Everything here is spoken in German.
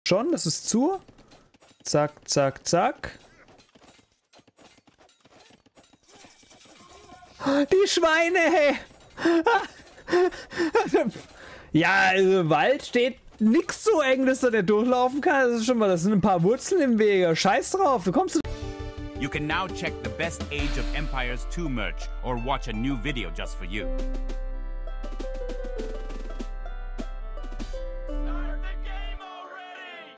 Schon, das ist zu. Zack, zack, zack. Die Schweine, hey! Ja, also im Wald steht nix so eng, dass er nicht durchlaufen kann. Das ist schon mal, das sind ein paar Wurzeln im Wege. Scheiß drauf, du kommst. You can now check the best Age of Empires 2 merch or watch a new video just for you.